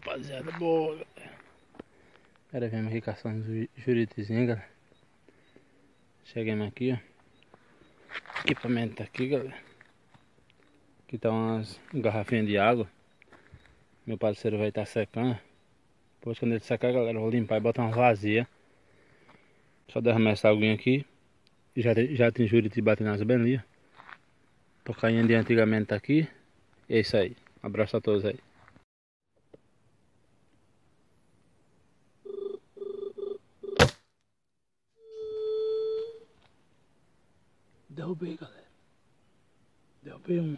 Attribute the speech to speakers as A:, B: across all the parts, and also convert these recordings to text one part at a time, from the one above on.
A: rapaziada, boa, galera. Agora viemos aqui caçando juritizinho, galera. Chegamos aqui, ó. O equipamento tá aqui, galera. Aqui tá umas garrafinhas de água. Meu parceiro vai estar secando. Depois quando ele secar, galera, eu vou limpar e botar uma vazia. Só derramar essa aguinha aqui. Já tem juriti batendo nas bem ali, ó. Tocainha de antigamente tá aqui. E é isso aí. Um abraço a todos aí. Derrubei, galera. Derrubei uma.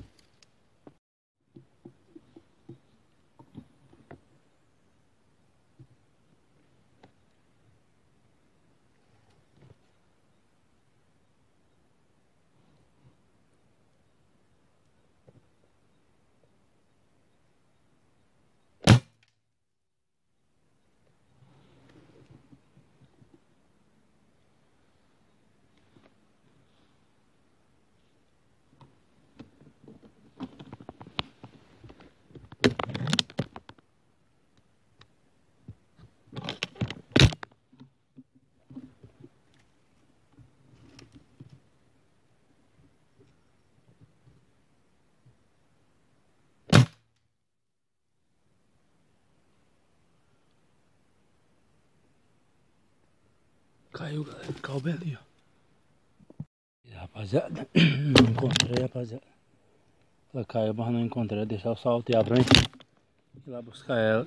A: Caiu, galera. Caiu bem ali, ó. E, rapaziada, não encontrei, rapaziada. Ela caiu, mas não encontrei. Deixar eu saltear pra mim ir lá buscar ela.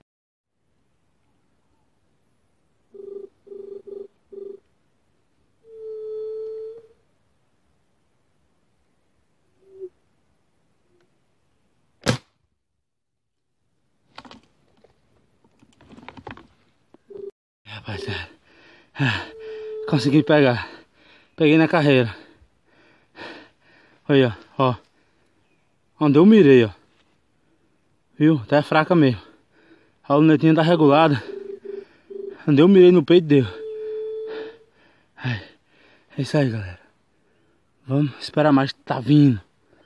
A: Rapaziada, consegui pegar. Peguei na carreira. Olha, ó. Onde eu mirei, ó. Viu? Tá fraca mesmo. A lunetinha tá regulada. Onde eu mirei no peito deu. É isso aí, galera. Vamos esperar mais que tá vindo.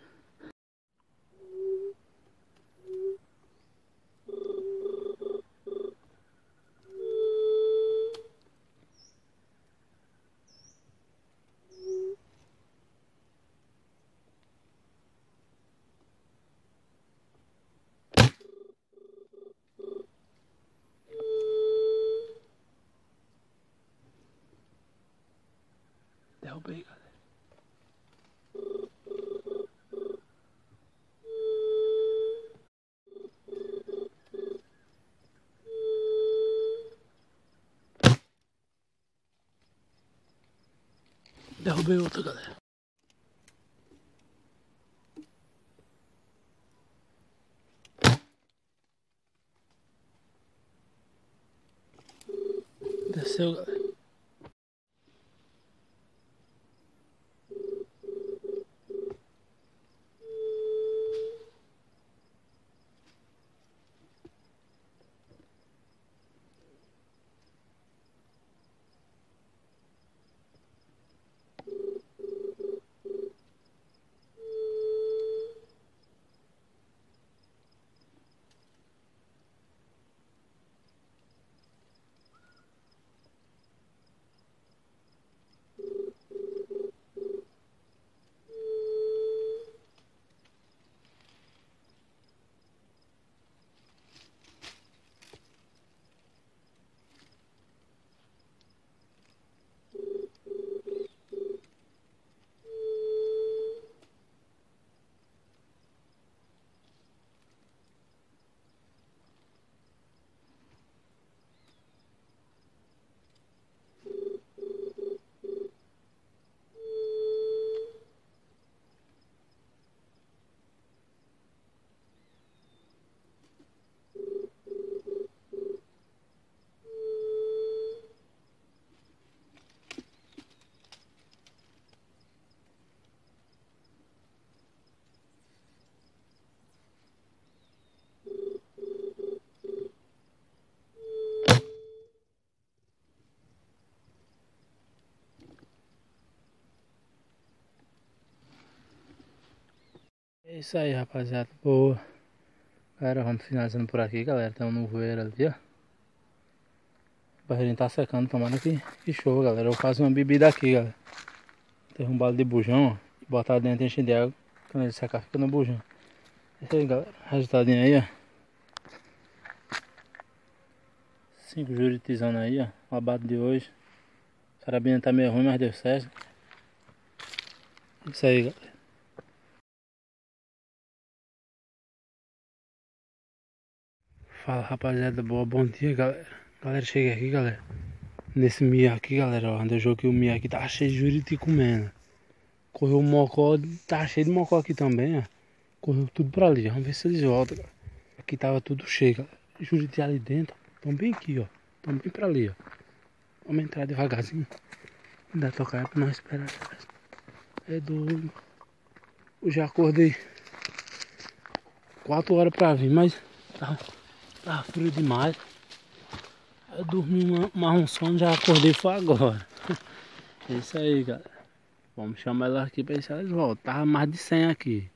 A: Derrubei, galera. Derrubei outra, galera. Desceu, galera. É isso aí, rapaziada. Boa. Galera, vamos finalizando por aqui, galera. Tem um nevoeiro ali, ó. O barreirinho tá secando, tomara que chova, galera. Eu faço uma bebida aqui, galera. Tem um balde de bujão, ó. E botar dentro, enche de água. Quando ele secar, fica no bujão. É isso aí, galera. Resultadinho aí, ó. 5 juritizando aí, ó. O abate de hoje. A carabina tá meio ruim, mas deu certo. É isso aí, galera. Fala, rapaziada, boa, bom dia, galera. Galera, cheguei aqui, galera. Nesse Mia aqui, galera, ó, onde eu joguei o Mia aqui, tá cheio de juriti comendo. Correu o mocó, tá cheio de mocó aqui também, ó. Correu tudo pra ali, vamos ver se eles voltam, galera. Aqui tava tudo cheio, galera. Juriti ali dentro, tão bem aqui, ó. Tão bem pra ali, ó. Vamos entrar devagarzinho. Ainda tocar pra nós esperar. É doido. Eu já acordei 4 horas pra vir, mas tá frio demais. Eu dormi mais um sono, já acordei foi agora. É isso aí, galera. Vamos chamar elas aqui pra ver se elas voltam. Tava mais de 100 aqui.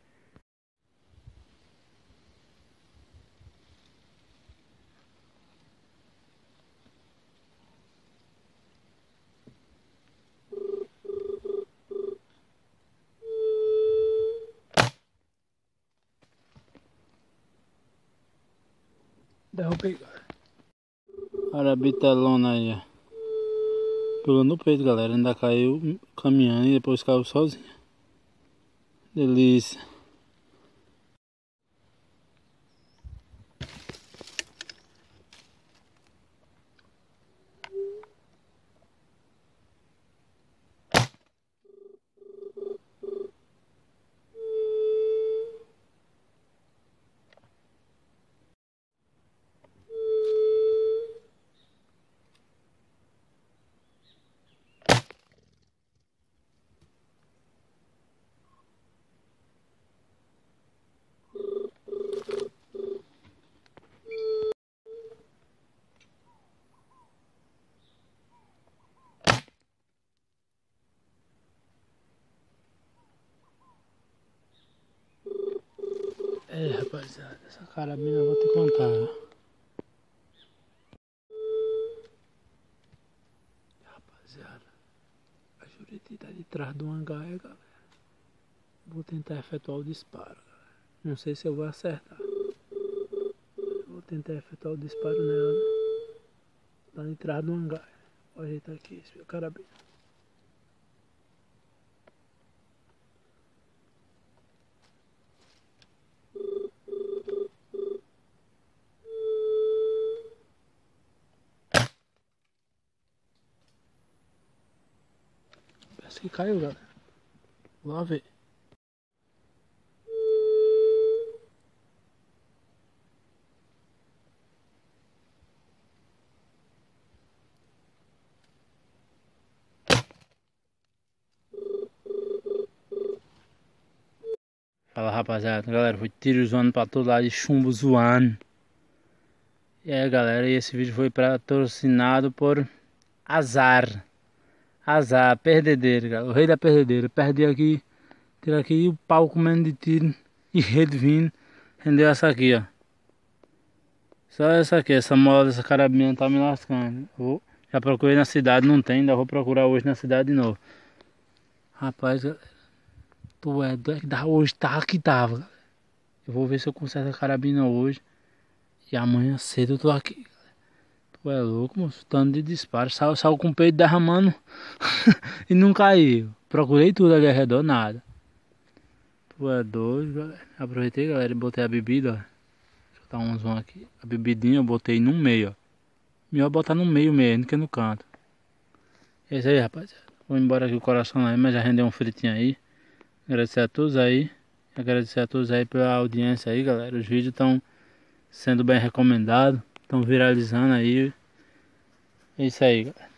A: Derrubei, galera. Olha a bitelona aí, ó. Pulou no peito, galera. Ainda caiu caminhando e depois caiu sozinha. Delícia. É, rapaziada, essa carabina eu vou te contar. Rapaziada, a Juriti tá de trás do hangar, galera. Vou tentar efetuar o disparo, galera. Não sei se eu vou acertar. Vou tentar efetuar o disparo nela. Tá de trás do hangar. Vou ajeitar aqui esse carabina. Parece que caiu, galera. Vou lá ver. Fala, rapaziada. Galera, foi tiro zoando pra todo lado e chumbo zoando. E aí, galera, e esse vídeo foi patrocinado por Azar. Azar, perdedeiro, galera. O rei da perdedeira. Perdi aqui, tira aqui e o pau comendo de tiro e rede vindo. Rendeu essa aqui, ó. Só essa aqui, essa mola dessa carabina tá me lascando. Já procurei na cidade, não tem, ainda vou procurar hoje na cidade de novo. Rapaz, tu é doido, hoje tá que tava, galera. Eu vou ver se eu conserto a carabina hoje. E amanhã cedo eu tô aqui. Tu é louco, moço, tanto de disparo. Saiu com o peito derramando e não caiu. Procurei tudo ali ao redor, nada. Tu é doido, galera. Aproveitei, galera, e botei a bebida, ó. Deixa eu dar um zoom aqui. A bebidinha eu botei no meio, ó. Melhor botar no meio mesmo que no canto. É isso aí, rapaziada. Vou embora aqui o coração aí, mas já rendeu um fritinho aí. Agradecer a todos aí. Agradecer a todos aí pela audiência aí, galera. Os vídeos estão sendo bem recomendados. Estão viralizando aí. É isso aí, galera.